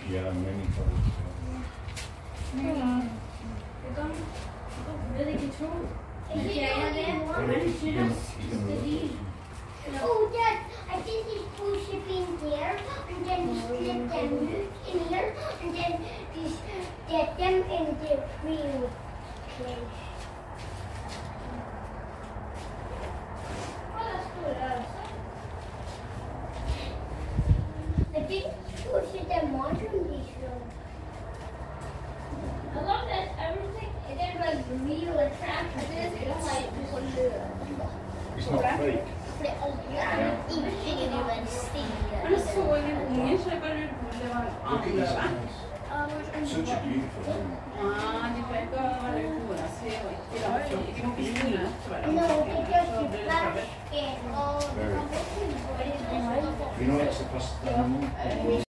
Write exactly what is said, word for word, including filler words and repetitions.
Yeah, many colors. Mm. It got, it got really control. Yeah, yeah, yeah. Oh, Dad, I think these push it in there, and then slip them in here, and then just get them in the real place. Oh, that's good. Uh, I think push them on this room. I love that everything. It is like real attraction. It is like It's not fake. Det är ingen universitet. Men det såg en unge så jag började rulla var Look at this andra. house. Such a beautiful home. Ja, det verkar vara det godaste jag vet. Idag är det inte No, because you flash it. Very. You know, it's the first time.